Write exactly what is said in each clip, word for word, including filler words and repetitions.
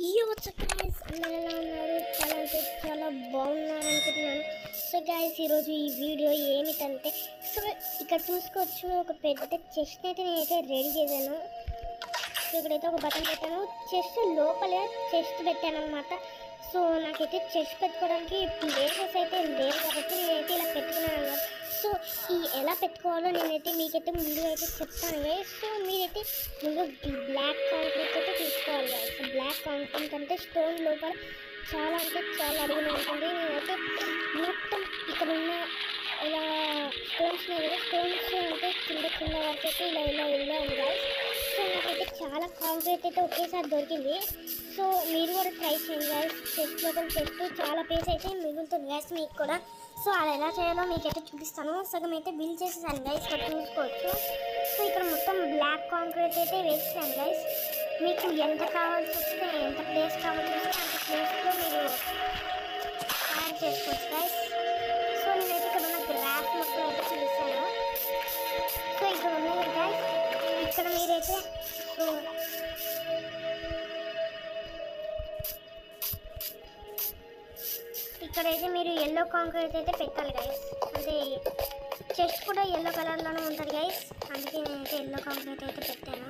यो guys అందరూ ఎలా ఉన్నారు? చాలా అంటే చాలా బాగున్నారు అనుకుంటున్నాను. సో గైస్ ఈరోజు ఈ వీడియో ఏమిటంటే, సో ఇక్కడ చూసుకోవచ్చు ఒక పెద్ద చెస్ట్ అయితే నేనైతే రెడీ చేశాను. సో ఇక్కడైతే ఒక బటన్ పెట్టాను, చెస్ట్ లోపలే చెస్ట్ పెట్టాను అనమాట. సో నాకైతే చెస్ట్ పెట్టుకోవడానికి ప్లేసెస్ అయితే లేవు కాబట్టి నేనైతే ఇలా పెట్టుకున్నాను అనమాట. సో ఈ ఎలా పెట్టుకోవాలో నేనైతే మీకైతే ముందు అయితే చెప్తాను గైస్. సో మీరైతే ముందు బ్లాక్ కాంక్రీట్ అయితే తీసుకోవాలి గైస్. బ్లాక్ కాంక్రీట్ అంటే స్టోన్ లోపల చాలా అంటే చాలా అడుగులు ఉంటుంది. నేనైతే మొత్తం ఇక్కడ ఉన్న ఇలా స్టోన్స్ కదా, స్టోన్స్ అంటే కింద కింద వరకు అయితే ఇలా ఇలా ఇలా ఉంది గైస్. సో నాకైతే చాలా కాంక్రీట్ అయితే ఒకేసారి దొరికింది. సో మీరు కూడా ట్రై చేయండి గైస్. చెస్ట్ లోపల చెస్ట్ చాలా పేస్ అయితే మిగులుతుంది గైస్ మీకు కూడా. సో అది ఎలా చేయాలో మీకైతే చూపిస్తాను. సగం అయితే బిల్ చేసేసాను గైస్, ఇక్కడ చూసుకోవచ్చు. సో ఇక్కడ మొత్తం బ్లాక్ కాంక్రీట్ అయితే వేసేసాను గైస్. మీకు ఎంత కావాల్సి వస్తే ఎంత ప్లేస్ కావాల్సి వస్తే అంత ప్లేస్లో మీరు తయారు చేసుకోవచ్చు గైస్. సో నేనైతే ఇక్కడ ఉన్న గ్రాఫ్ మొత్తం అయితే చూపిస్తాను. సో ఇక్కడ ఉన్నాయి గైస్, ఇక్కడ మీరైతే సో ఇక్కడైతే మీరు ఎల్లో కాంక్రీట్ అయితే పెట్టాలి గైస్. అంటే చెస్ట్ కూడా ఎల్లో కలర్లోనే ఉంటుంది గైస్, అందుకే నేనైతే ఎల్లో కాంక్రీట్ అయితే పెట్టాను.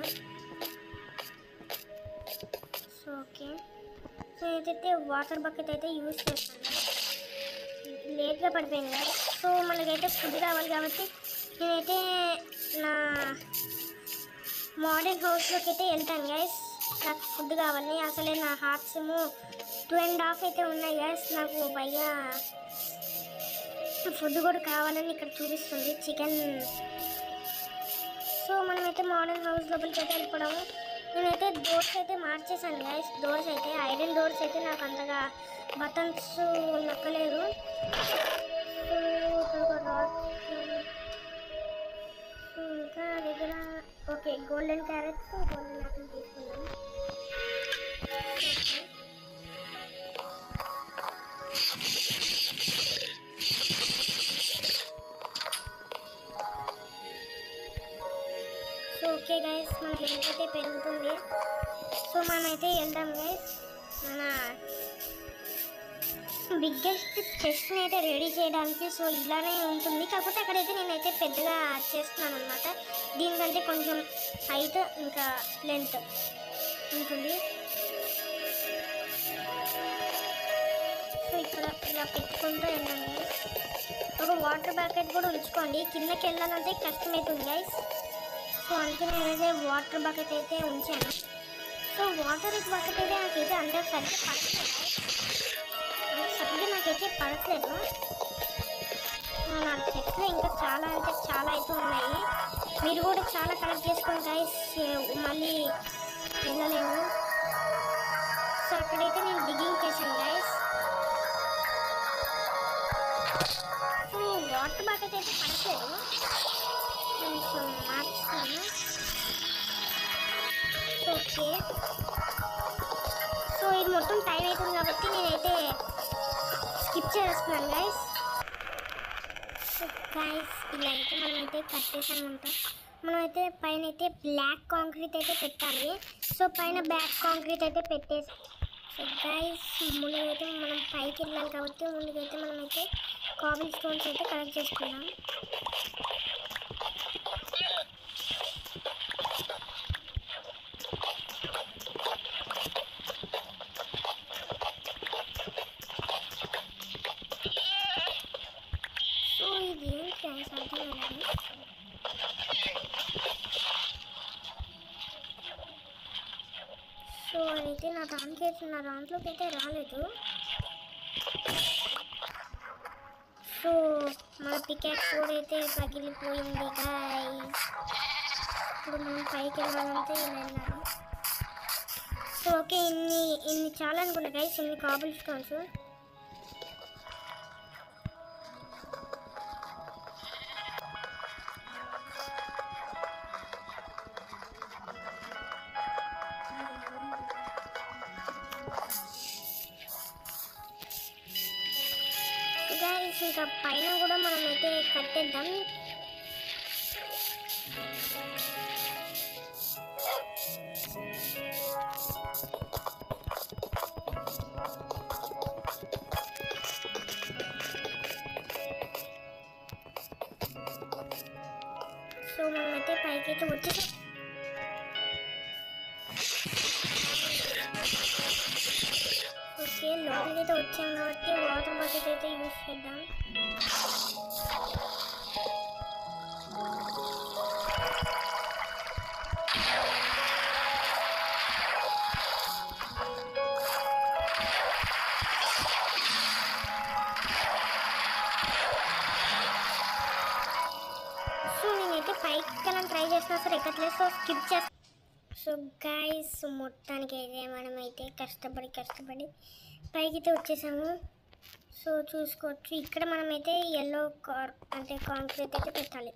సో ఓకే, సో ఏదైతే వాటర్ బకెట్ అయితే యూజ్ చేస్తాను. లేట్గా పడిపోయింది గైస్. సో మనకైతే ఫుడ్ కావాలి కాబట్టి నేనైతే నా మోడర్న్ హౌస్లోకి అయితే వెళ్తాను గైస్. నాకు ఫుడ్ కావాలి. అసలే నా హార్ట్స్ ఏమో టూ అండ్ హాఫ్ అయితే ఉన్నాయి గైస్. నాకు పైగా ఫుడ్ కూడా కావాలని ఇక్కడ చూపిస్తుంది చికెన్. సో మనమైతే మోడర్న్ హౌస్ లోపలికి అయితే వెళ్ళిపోవడము. నేనైతే డోర్స్ అయితే మార్చేసాను గైస్. డోర్స్ అయితే ఐరన్ డోర్స్ అయితే నాకు అంతగా బటన్స్ నొక్కలేదు. సో ఇక్కడ రాడ్ ఇంకా దగ్గర okay golden carrots golden apple తీసుకున్నాం. సో ఓకే గైస్, మనకి ఎంతైతే పెరుగుతుంది. సో మనమైతే వెళ్దాం గైస్. మన బిగ్గెస్ట్ చెస్ట్ని అయితే రెడీ చేయడానికి సో ఇలానే ఉంటుంది. కాకపోతే అక్కడైతే నేనైతే పెద్దగా చేస్తున్నాను అనమాట. దీనికంటే కొంచెం హైట్ ఇంకా లెంత్ ఉంటుంది. సో ఇక్కడ ఇలా పెట్టుకుంటూ వెళ్ళండి గైస్. ఒక వాటర్ బకెట్ కూడా ఉంచుకోండి, కిందకి వెళ్ళాలంటే కష్టమవుతుంది గైస్. సో అందుకే నేనైతే వాటర్ బకెట్ అయితే ఉంచాను. సో వాటర్ బకెట్ అయితే నాకైతే అంటే సరిగ్గా పడట్లేదు సరిగ్గా నాకైతే పడట్లేదు నా చెట్లు ఇంకా చాలా అంటే చాలా అయితే ఉన్నాయి. మీరు కూడా చాలా కలెక్ట్ చేసుకోండి గైస్, మళ్ళీ వెళ్ళలేము. సో అక్కడైతే నేను డిగ్గింగ్ చేశాను గైస్. సో వాటర్ బకెట్ అయితే పడట్లేదు, కొంచెం మార్చుతాను. ఓకే, సో ఇది మొత్తం టైం అవుతుంది కాబట్టి నేనైతే స్కిప్ చేస్తున్నాను గైస్. సో గైస్ ఇలా అయితే మనమైతే కట్టేసామంట. మనమైతే పైన అయితే బ్లాక్ కాంక్రీట్ అయితే పెట్టాలి. సో పైన బ్లాక్ కాంక్రీట్ అయితే పెట్టేసి సో గైస్ ముందుకైతే మనం పైకి వెళ్ళాలి కాబట్టి ముందుకైతే మనమైతే కాబుల్ స్టోన్స్ అయితే కలెక్ట్ చేసుకున్నాం. సో ఇది ఏంటి అర్థం కాదు. సో అయితే నా దానికి నా దాంట్లోకి అయితే రాలేదు. సో మన పికాక్స్ కూడా అయితే పగిలిపోయింది గైస్. ఇప్పుడు మనం పైకి వెళ్ళాలంటే ఇలా వెళ్ళాలి. సో ఓకే, ఇన్ని ఇన్ని చాలా అనుకున్నా గైస్, ఇన్ని కాబుల్ స్టోన్స్. గైస్ ఇంకా పైన కూడా మనం అయితే కట్టేద్దాం. పైకి అయితే వచ్చేసి ఓకే లోపలికి అయితే వచ్చాం కాబట్టి వాటర్ బకెట్ అయితే యూజ్ చేద్దాం. సో నేనైతే పైకి ఎక్కాలని ట్రై చేస్తున్నా సరే ఎక్కట్లేదు. సో స్కిప్ చేస్తాను. సో గైస్ మొత్తానికి అయితే మనమైతే కష్టపడి కష్టపడి పైకి అయితే వచ్చేసాము. సో చూసుకోవచ్చు ఇక్కడ మనమైతే ఎల్లో కార్ అంటే కాంక్రీట్ అయితే పెట్టాలి.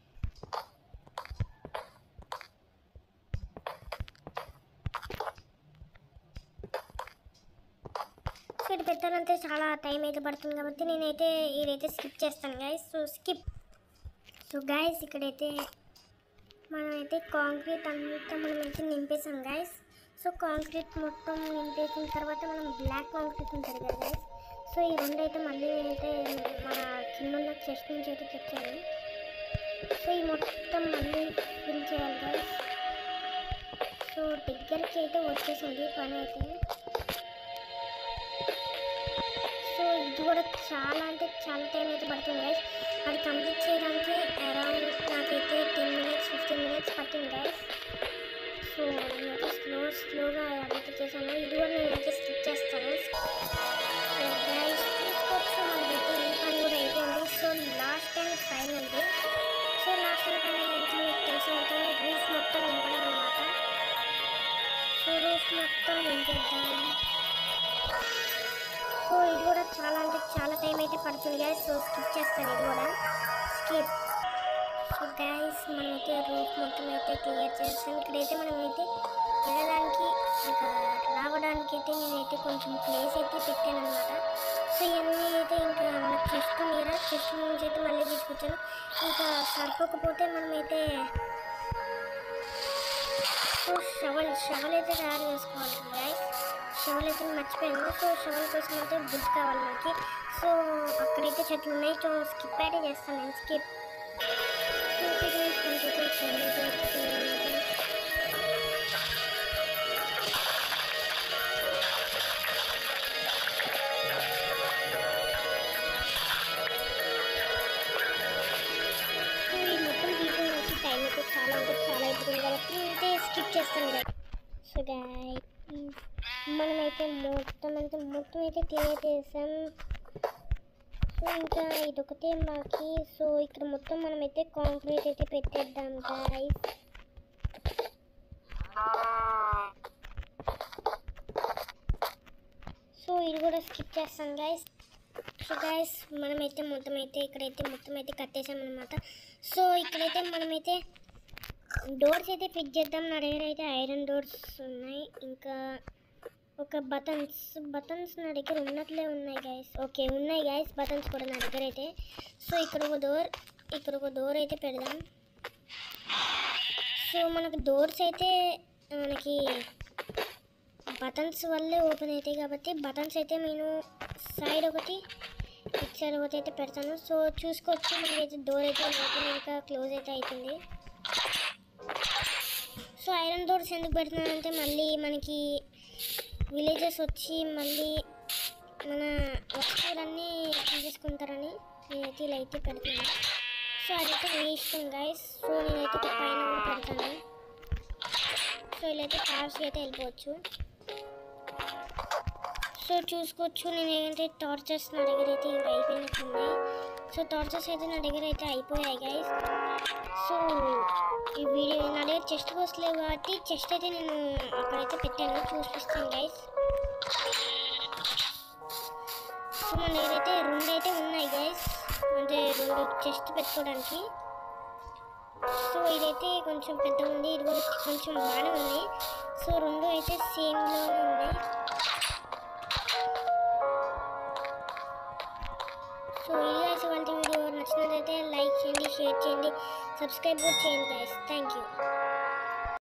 సో ఇది పెట్టాలంటే చాలా టైం అయితే పడుతుంది కాబట్టి నేనైతే ఇదైతే స్కిప్ చేస్తాను guys. So skip. So guys ఇక్కడైతే మనమైతే కాంక్రీట్ అంతా మనమైతే నింపేసాం గైస్. సో కాంక్రీట్ మొత్తం నింపేసిన తర్వాత మనం బ్లాక్ కాంక్రీట్ ఉంటుంది కదా గైస్. సో ఈ రెండు అయితే మళ్ళీ అయితే మన కింద ఉన్న చెస్ట్ నుంచి అయితే తెచ్చాను. సో ఈ మొత్తం మళ్ళీ ఫిల్ చేయాలి గైస్. సో దగ్గరికి అయితే వచ్చేసింది పని అయితే. సో ఇది కూడా చాలా అంటే చాలా టైం అయితే పడుతుంది గైస్. అది కంప్లీట్ చేయడానికి అరౌండ్ నాకైతే టెన్ మినిట్స్ ఫిఫ్టీన్ మినిట్స్ పట్టింది గైస్. సో నేనైతే స్లో స్లోగా అడిగితే చేశాను. ఇది కూడా నేనైతే స్కిప్ చేస్తాను. సో గైస్ చూసుకోవచ్చు మనకైతే ఈ పని కూడా అయిపోయింది. సో లాస్ట్ టైం ఫైన్ ఉంది. సో లాస్ట్ టైం పైన అయితే మీకు తెలిసి ఉంటుంది రూఫ్ మొత్తం నింపడం అనమాట. సో రూఫ్ మొత్తం నింపేద్దాం. సో ఇది కూడా చాలా అంటే చాలా టైం అయితే పడుతుంది గైస్. సో స్కిప్ చేస్తాను ఇది కూడా స్కిప్. సో గైస్ మనమైతే రూఫ్ మొత్తం అయితే క్లియర్ చేస్తాం. ఇక్కడైతే మనమైతే వెళ్ళడానికి ఇంకా రావడానికి అయితే నేనైతే కొంచెం ప్లేస్ అయితే పెట్టాను అనమాట. సో ఇవన్నీ అయితే ఇంకా మన చెస్ట్ మీద చెస్ట్ నుంచి అయితే మళ్ళీ తీసుకొచ్చాను. ఇంకా సరిపోకపోతే మనమైతే సో షవల్ షవల్ అయితే తయారు చేసుకోవాలి గైస్. షవల్ అయితే మర్చిపోయాను. సో షవల్ కోసం అయితే బుడ్ కావాలి మనకి. సో అక్కడైతే చెట్లు ఉన్నాయి. సో స్కిప్ అయితే చేస్తాను నేను స్కిప్. టైం అయితే చాలా అంటే చాలా అయిపోతుంది కాబట్టి అయితే స్కిప్ చేస్తాను కదా. సో గైస్ మనమైతే మొత్తం అంటే మొత్తం అయితే క్లియర్ చేసాం. సో ఇంకా ఇదొకటే మాకి. సో ఇక్కడ మొత్తం మనమైతే కాంక్రీట్ అయితే పెట్టేద్దాం గైస్. సో ఇది కూడా స్కిప్ చేస్తాం గైస్. సో గైస్ మనమైతే మొత్తం అయితే ఇక్కడైతే మొత్తం అయితే కట్టేసాం అనమాట. సో ఇక్కడైతే మనమైతే డోర్స్ అయితే ఫిట్ చేద్దాం. నా దగ్గర అయితే ఐరన్ డోర్స్ ఉన్నాయి. ఇంకా ఒక బటన్స్ బటన్స్ నా దగ్గర ఉన్నట్లే ఉన్నాయి గైస్. ఓకే ఉన్నాయి గైస్ బటన్స్ కూడా నా దగ్గర అయితే. సో ఇక్కడ ఒక డోర్ ఇక్కడ ఒక డోర్ అయితే పెడదాం. సో మనకు డోర్స్ అయితే మనకి బటన్స్ వల్లే ఓపెన్ అవుతాయి కాబట్టి బటన్స్ అయితే నేను సైడ్ ఒకటి ఇటు సైడ్ ఒకటి అయితే పెడతాను. సో చూసుకోవచ్చు మనకైతే డోర్ అయితే ఓపెన్ ఇంకా క్లోజ్ అయితే అవుతుంది. సో ఐరన్ డోర్స్ ఎందుకు పెడుతున్నానంటే మళ్ళీ మనకి విలేజెస్ వచ్చి మళ్ళీ మన వస్తువులన్నీ తీసుకుంటారని నేనైతే ఇలా అయితే పెడతాను. సో అదైతే మీ ఇష్టం గైస్. సో నేనైతే పైన కూడా పెడతాను. సో ఇలా అయితే కార్స్ అయితే వెళ్ళిపోవచ్చు. సో చూసుకోవచ్చు నేను ఏంటంటే టార్చర్స్ నా దగ్గర అయితే ఇంకా అయిపోయినట్టున్నాయి. సో టార్చర్స్ అయితే నా దగ్గర అయితే అయిపోయాయి గైస్. సో ఈ వీడియో నా దగ్గర చెస్ట్ బాక్స్ లేవు కాబట్టి చెస్ట్ అయితే నేను అక్కడైతే పెట్టాను చూపిస్తాను గైస్. సో మన దగ్గర అయితే రెండు అయితే ఉన్నాయి గైస్, అంటే రెండు చెస్ట్ పెట్టుకోవడానికి. సో ఇదైతే కొంచెం పెద్ద ఉంది, ఇది కూడా కొంచెం బాగానే ఉంది. సో రెండు అయితే సేమ్లోనే ఉన్నాయి. సో ఇది గైస్ వాళ్ళ వీడియో నచ్చినట్లయితే లైక్ చేయండి, షేర్ చేయండి, సబ్స్క్రైబ్ కూడా చేయండి గైస్. Thank you.